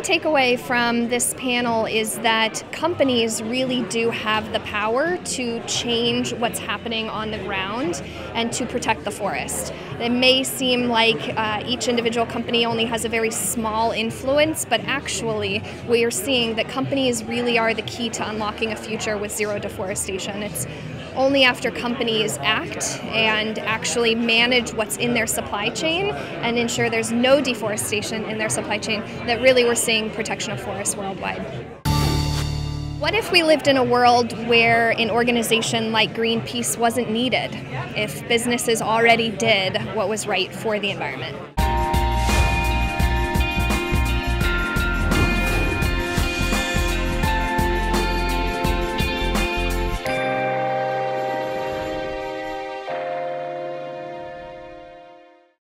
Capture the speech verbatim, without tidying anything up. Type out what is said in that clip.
key takeaway from this panel is that companies really do have the power to change what's happening on the ground and to protect the forest. It may seem like uh, each individual company only has a very small influence, but actually we are seeing that companies really are the key to unlocking a future with zero deforestation. It's only after companies act and actually manage what's in their supply chain and ensure there's no deforestation in their supply chain that really we're seeing protection of forests worldwide. What if we lived in a world where an organization like Greenpeace wasn't needed, if businesses already did what was right for the environment?